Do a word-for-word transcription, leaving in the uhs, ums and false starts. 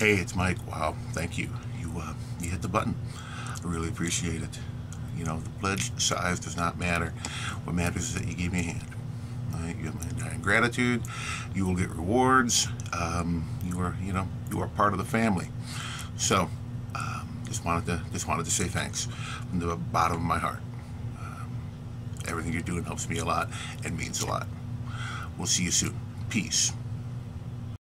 Hey, it's Mike. Wow, thank you. You uh, you hit the button. I really appreciate it. You know, the pledge size does not matter. What matters is that you gave me a hand. Uh, you have in gratitude, you will get rewards. Um, you are, you know, you are part of the family. So, um, just wanted to just wanted to say thanks from the bottom of my heart. Everything you're doing helps me a lot and means a lot. We'll see you soon. Peace.